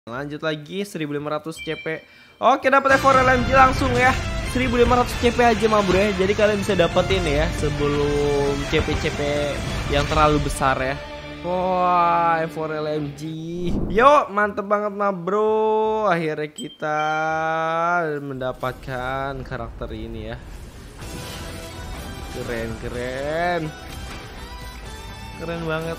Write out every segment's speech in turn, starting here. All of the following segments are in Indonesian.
Lanjut lagi 1500 CP. Oke, dapat Efor LMG langsung ya. 1500 CP aja mah bro ya. Jadi kalian bisa dapetin ya sebelum CP-CP yang terlalu besar ya. Wah, Efor LMG. Yo, mantep banget mah bro. Akhirnya kita mendapatkan karakter ini ya. Keren banget.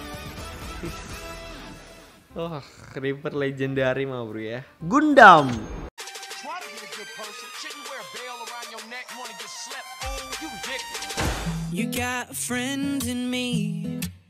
Oh, Reaper legendary mah bro ya. Gundam. You got a friend in me.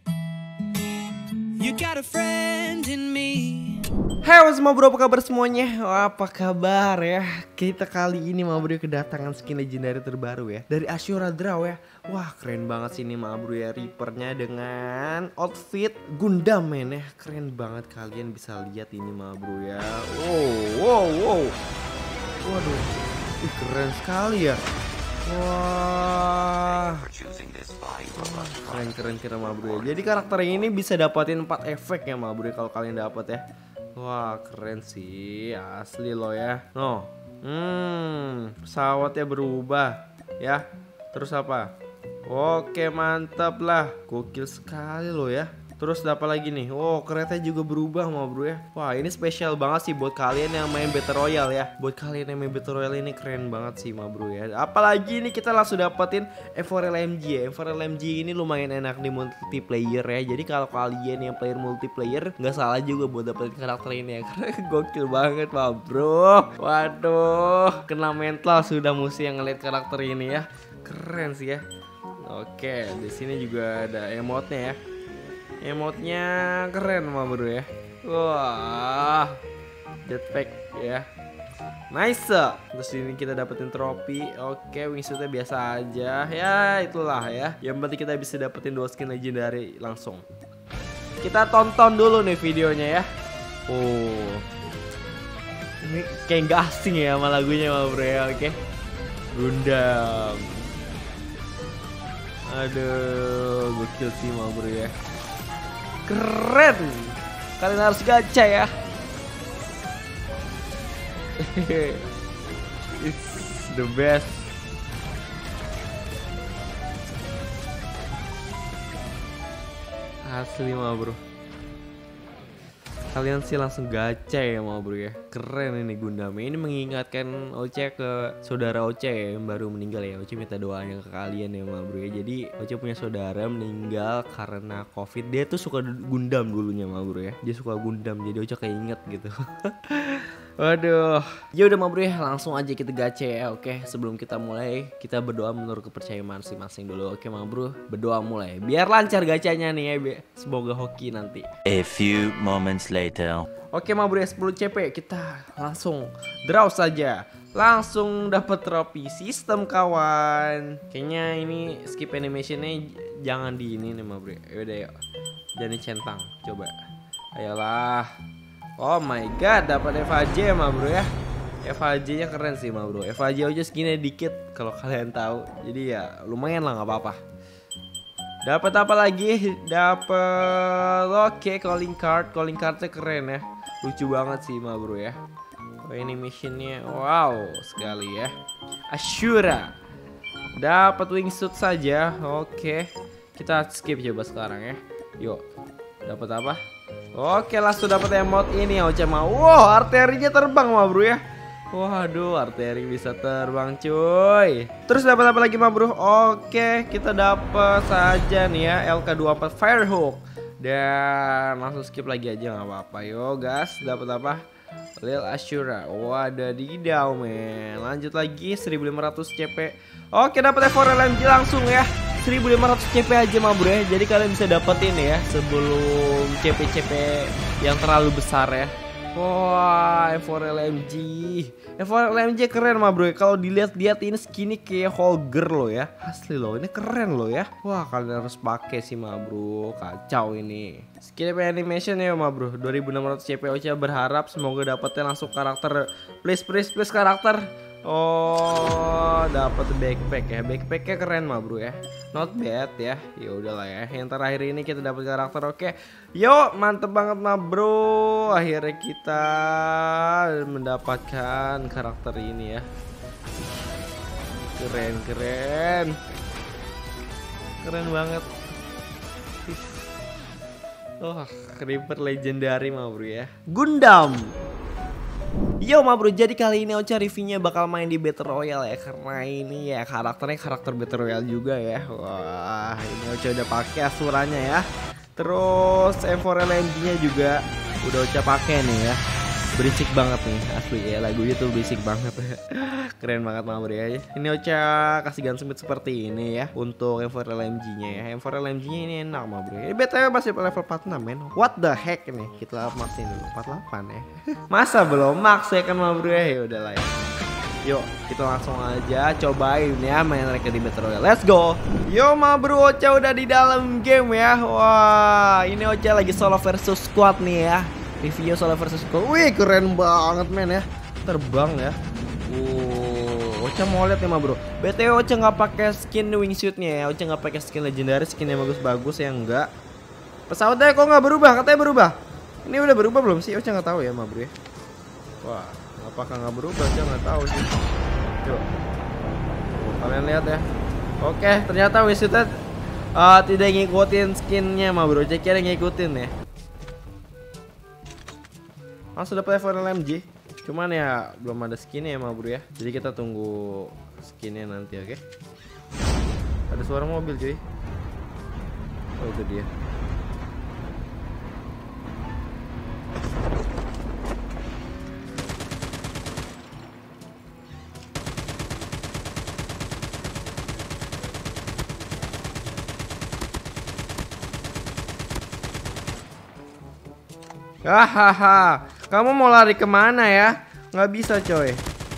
You got a friend in me. Hai semua bro, apa kabar semuanya? Apa kabar ya? Kita kali ini mah bro kedatangan skin legendary terbaru ya dari Ashura Draw ya. Wah, keren banget sih ini mah bro ya, Reapernya dengan outfit Gundam men ya. Keren banget, kalian bisa lihat ini mah bro ya. Wow. Waduh, keren sekali ya. Wah, keren mah bro ya. Jadi karakter ini bisa dapatin 4 efek ya mah bro ya, kalau kalian dapat ya. Wah, keren sih, asli loh ya. No, pesawatnya berubah ya. Terus apa? Oke, mantap lah, gokil sekali loh ya. Terus dapat lagi nih. Oh, keretanya juga berubah mah bro ya. Wah, ini spesial banget sih buat kalian yang main Battle Royale ya. Buat kalian yang main Battle Royale ini keren banget sih mah bro ya. Apalagi ini kita langsung dapetin Efor LMG ya. Efor LMG ini lumayan enak di multiplayer ya. Jadi kalau kalian yang player multiplayer nggak salah juga buat dapetin karakter ini ya. Karena gokil banget mah bro. Waduh, kena mental sudah musuh yang ngeliat karakter ini ya. Keren sih ya. Oke, di sini juga ada emotnya ya. Emotnya keren mah bro ya. Wah, jetpack ya. Nice. Terus ini kita dapetin trofi. Oke, wingsuitnya biasa aja. Ya itulah ya. Yang penting kita bisa dapetin 2 skin legendary langsung. Kita tonton dulu nih videonya ya. Oh, ini kayak gak asing ya sama lagunya mah bro ya. Oke, Gundam. Aduh, gokil sih mah bro ya. Keren. Kalian harus gacha ya. It's the best. Asli mah bro. Kalian sih langsung gacha ya mah bro ya. Keren ini Gundam. Ini mengingatkan Oce ke saudara Oce ya, yang baru meninggal ya. Oce minta doanya ke kalian ya mah bro ya. Jadi Oce punya saudara meninggal karena COVID. Dia tuh suka Gundam dulunya mah bro ya. Dia suka Gundam, jadi Oce kayak inget gitu. Waduh. Ya udah mah bro ya, langsung aja kita gacha ya. Oke, sebelum kita mulai, kita berdoa menurut kepercayaan masing-masing dulu. Oke mah bro, berdoa mulai. Biar lancar gacanya nih ya. Semoga hoki nanti. A few moments later. Oke mah bro ya, 10 CP kita langsung draw saja. Langsung dapat trofi sistem kawan. Kayaknya ini skip animationnya jangan di ini nih mah bro. Yaudah yuk, jadi centang coba. Ayolah. Oh my god, dapat FHJ mah bro ya. FHJ nya keren sih mah bro. FHJ aja skinnya dikit kalau kalian tahu. Jadi ya lumayan lah, nggak apa-apa. Dapat apa lagi? Dapat calling card. Calling cardnya keren ya. Lucu banget sih mah bro ya. Oh, ini missionnya wow sekali ya. Ashura. Dapat wingsuit saja. Oke, kita skip coba sekarang ya. Yuk, dapat apa? Oke, langsung dapat emot ini ya Oce mah. Wow, arterinya terbang mah bro ya. Waduh, arteri bisa terbang cuy. Terus dapat apa lagi mah bro? Oke, kita dapat saja nih ya LK24 Firehook. Dan langsung skip lagi aja nggak apa-apa. Yo gas, dapat apa? Lil Ashura. Wadaw men. Lanjut lagi 1500 CP. Oke, dapat Efor LMG langsung ya. 1500 CP aja mah bro ya. Jadi kalian bisa dapetin ya sebelum CP-CP yang terlalu besar ya. Wah, Efor LMG. Efor LMG keren mah bro. Kalau dilihat-lihat ini skinnya kayak Holger loh ya. Asli loh, ini keren loh ya. Wah, kalian harus pakai sih mah bro. Kacau ini. Skip animation ya mah bro. 2600 CP. Ocha berharap semoga dapetnya langsung karakter. Please karakter. Oh, dapat backpack ya. Backpacknya keren mah bro ya. Not bad ya. Ya udahlah ya. Yang terakhir ini kita dapat karakter. Oke. Yuk, mantep banget mah bro. Akhirnya kita mendapatkan karakter ini ya. Keren, keren. Keren banget. Oh, Creeper legendary mah bro ya. Gundam. Yo ma bro, jadi kali ini Ocha reviewnya bakal main di Battle Royale ya. Karena ini ya karakternya karakter Battle Royale juga ya. Wah, ini Ocha udah pakai asurannya ya. Terus M4 LMG nya juga udah Ocha pakai nih ya. Berisik banget nih asli ya, lagunya tuh berisik banget. Keren banget ma bro ya. Ini Ocha kasih gunsmith seperti ini ya untuk M4 LMG nya ya. M4 LMG nya ini enak ma bro. Ini BTW masih level 46 men. What the heck nih? Kita maxin dulu 48 ya. Masa belum max ya kan ma bro ya? Ya udahlah ya. Yuk kita langsung aja cobain ya main mereka di Battle Royale. Let's go. Yo ma bro, Ocha udah di dalam game ya. Wah, ini Ocha lagi solo versus squad nih ya. Review solo versus squad. Wih, keren banget men ya. Terbang ya. Ocha mau lihat nih ma bro. BTW Ocha nggak pakai skin wingsuitnya ya. Ocha nggak pakai skin legendary, skinnya bagus-bagus ya enggak. Pesawatnya kok nggak berubah? Katanya berubah. Ini udah berubah belum sih? Ocha nggak tahu ya ma bro ya. Wah, apakah nggak berubah? Ocha nggak tahu sih. Coba kalian lihat ya. Oke, ternyata wingsuitnya tidak ngikutin skinnya ma bro. Ocha kira ngikutin ya. Langsung dapat level LMG. Cuman ya belum ada skinnya ya ma bro ya. Jadi kita tunggu skinnya nanti, oke? Ada suara mobil cuy. Oh itu dia. Hahaha, kamu mau lari kemana ya? Nggak bisa coy.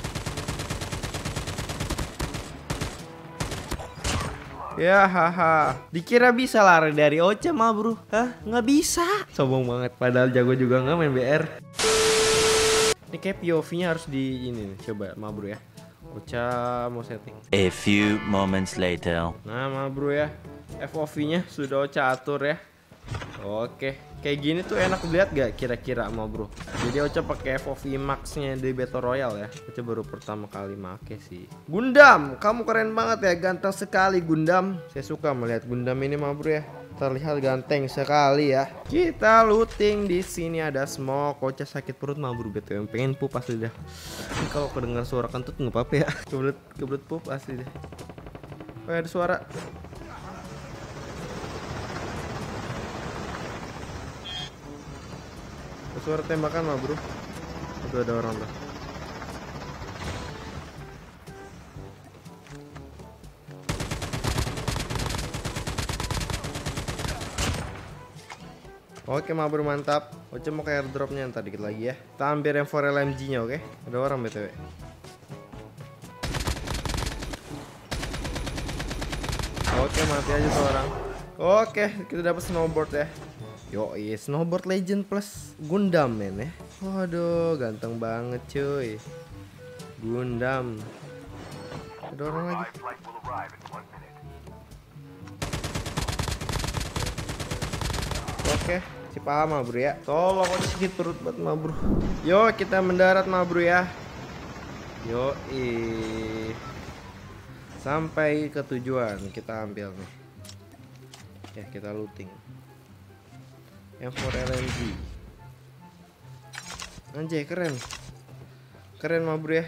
Ya haha, dikira bisa lari dari Ocha mah bro. Hah? Nggak bisa. Sombong banget, padahal jago juga nggak main BR. Ini kayak POV-nya harus di ini nih. Coba mah bro ya. Ocha mau setting. A few moments later. Nah mah bro ya, FOV-nya sudah Ocha atur ya. Oke, kayak gini tuh enak dilihat gak kira-kira mau bro. Jadi Ocha pakai FOV max-nya di Battle Royale ya. Ocha baru pertama kali make sih. Gundam, kamu keren banget ya, ganteng sekali Gundam. Saya suka melihat Gundam ini mah bro ya. Terlihat ganteng sekali ya. Kita looting di sini ada smoke. Ocha sakit perut mah bro, betul. Pengen pup asli dah. Ini kalau kedengar suara kentut nggak apa-apa ya. Kebelet pup asli dah. Oh ada suara. Suara tembakan mah bro. Itu ada orang tuh. Oke mah bro, mantap. Ocha mau ke airdropnya ntar dikit lagi ya. Kita ambil M4 LMG nya, oke? Ada orang BTW. Oke, mati aja tuh orang. Oke, kita dapat snowboard ya. Yo, iya snowboard legend plus Gundam men ya. Waduh, ganteng banget cuy. Gundam. Ada orang lagi. Oke, si paham mah bro ya. Tolong kok sedikit perut buat mah bro. Yo, kita mendarat mah bro ya. Yo, sampai ke tujuan kita ambil nih. Ya, kita looting. M4 LMG. Anjay, keren. Keren mah bro ya.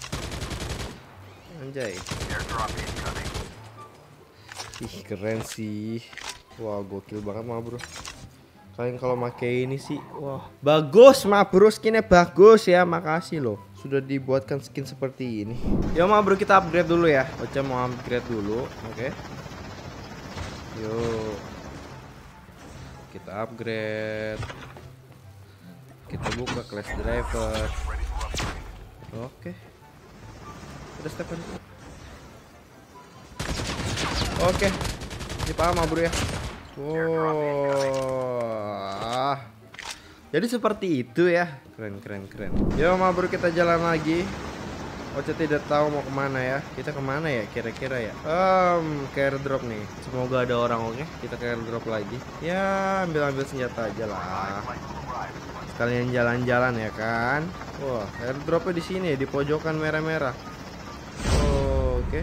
Anjay. Ih, keren sih. Wah, gokil banget mah bro. Kalian kalau pakai ini sih, wah, bagus mah bro, skinnya bagus ya. Makasih loh sudah dibuatkan skin seperti ini. Ya mah bro, kita upgrade dulu ya. Ocha mau upgrade dulu, oke. Yuk. Kita upgrade. Kita buka class driver. Oke. Udah step aja. Oke. Ini paham bro ya. Wow. Jadi seperti itu ya. Keren. Yo ma bro, kita jalan lagi. Ocha tidak tahu mau kemana ya. Kita kemana ya kira-kira ya? Ke airdrop nih. Semoga ada orang, oke. Kita ke airdrop lagi. Ya, ambil senjata aja lah. Sekalian jalan-jalan ya kan. Wah, airdropnya di sini di pojokan merah-merah. Oke.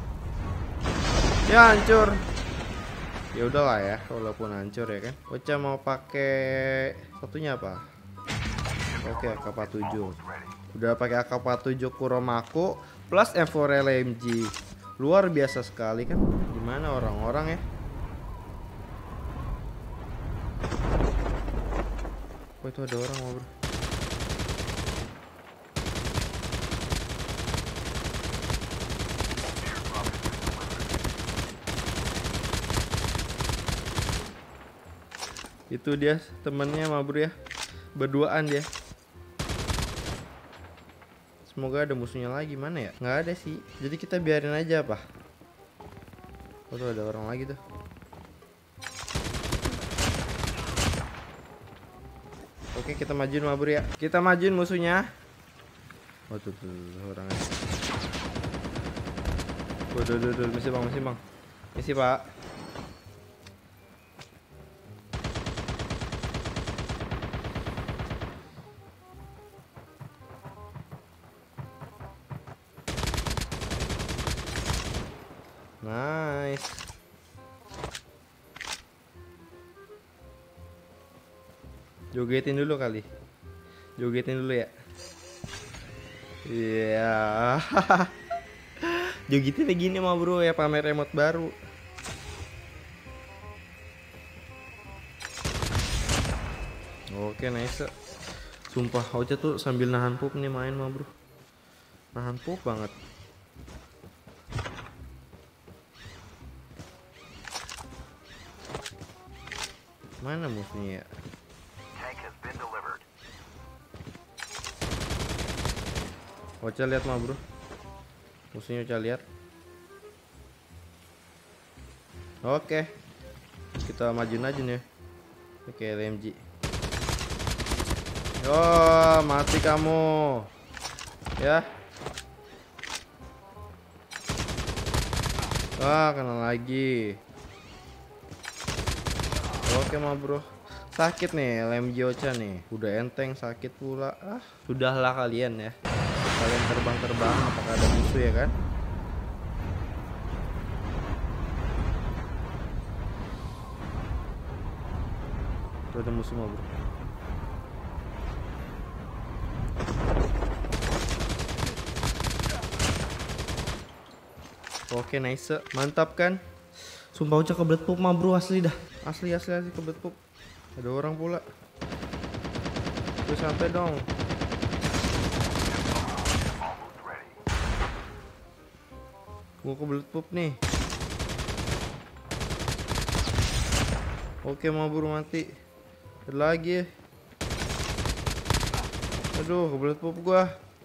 Ya hancur. Ya udahlah ya, walaupun hancur ya kan. Ocha mau pakai satunya apa? Oke, AK-47. Udah pakai AK-47 Kuromaku plus M4 LMG. Luar biasa sekali kan. Gimana orang-orang ya? Oh, itu ada orang, bro. Itu dia temennya, bro ya. Berduaan dia. Semoga ada musuhnya lagi. Mana ya? Nggak ada sih. Jadi kita biarin aja apa? Oh, tuh ada orang lagi tuh. Oke, kita majuin bro ya. Kita majuin musuhnya. Oh tuh orangnya. Waduh, misi bang. Misi pak. Nice. Jogetin dulu kali. Jogetin dulu ya. Iya. Jogetin kayak gini mah bro ya, pamer remote baru. Oke, nice. Sumpah Ocha tuh sambil nahan pup nih main mah bro. Nahan pup banget. Mana musuhnya ya? Ocha lihat mah bro. Musuhnya Ocha lihat. Oke. Kita majuin aja nih. Oke, LMG. Oh, mati kamu. Ya. Wah, kena lagi. Oke mah bro. Sakit nih LMG Ocha nih. Udah enteng sakit pula. Sudahlah kalian ya. Kalian terbang apakah ada musuh ya kan? Tuh ada musuh mah bro. Oke, nice. Mantap kan? Sumpah Ocha kebelet pup mah bro, asli dah. Asli kebelet pup. Ada orang pula. Tuh sampai dong. Gua kebelet pup nih. Oke, mau buru mati. Ada lagi. Aduh, kebelet pup gua.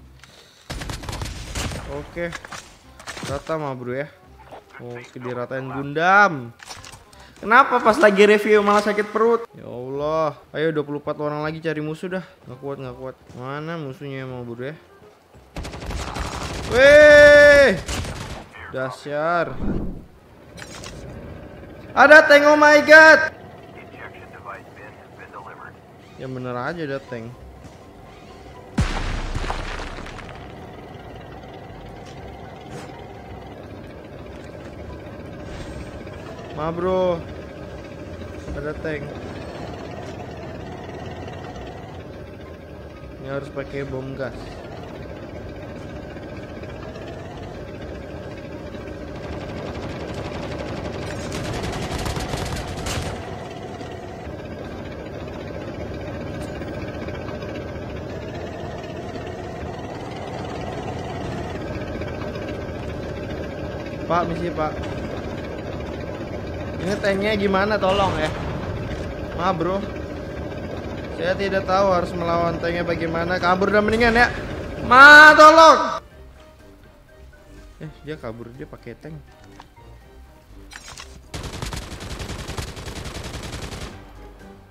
Oke. Rata mah bro ya. Oke, diratain Gundam. Kenapa pas lagi review malah sakit perut? Ya Allah. Ayo 24 orang lagi cari musuh dah. Nggak kuat. Mana musuhnya mau bro ya? Weh. Dasyar. Ada tank, oh my god. Ya bener aja ada tank. Ma bro. Ada tank. Ini harus pakai bom gas. Pak, misi pak. Ini tanknya gimana tolong ya. Maaf bro. Saya tidak tahu harus melawan tanknya bagaimana. Kabur udah mendingan ya. Ma, tolong. Dia kabur, dia pakai tank.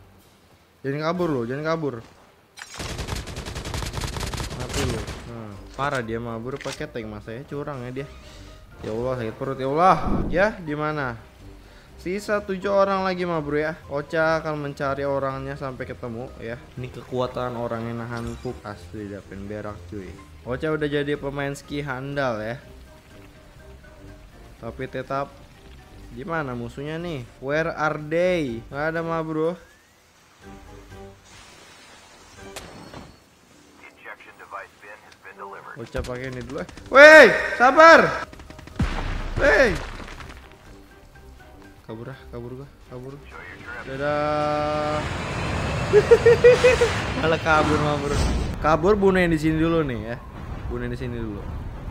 Jangan kabur loh, jangan kabur. Mati loh. Nah. Parah dia mah bro, pakai tank mas saya curang ya dia. Ya Allah sakit perut ya Allah. Ya di mana? Sisa 7 orang lagi mah bro ya. Ocha akan mencari orangnya sampai ketemu ya. Ini kekuatan orang yang nahan pup asli dapin berak cuy. Ocha udah jadi pemain ski handal ya. Tapi tetap gimana musuhnya nih? Where are they? Gak ada mah bro. Ocha pakai ini dulu. Wey, sabar. Wey. Kabur gua. Dadah. Malah kabur mah bro. Kabur bunuh yang di sini dulu nih ya. Bunuh yang di sini dulu.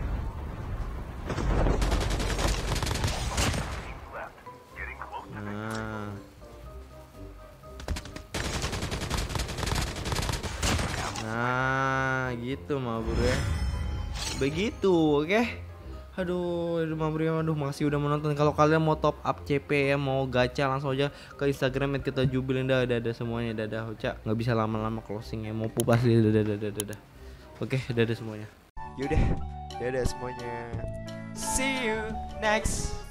Nah, gitu mah bro ya. Begitu, oke? Aduh mah bro ya, aduh makasih udah menonton. Kalau kalian mau top up CP ya, mau gacha langsung aja ke Instagram kita jubilin dah, dadah semuanya, dadah Ocha. Nggak bisa lama-lama closing ya, mau pupas dadah. Oke, dadah semuanya. Yaudah, dadah semuanya. See you next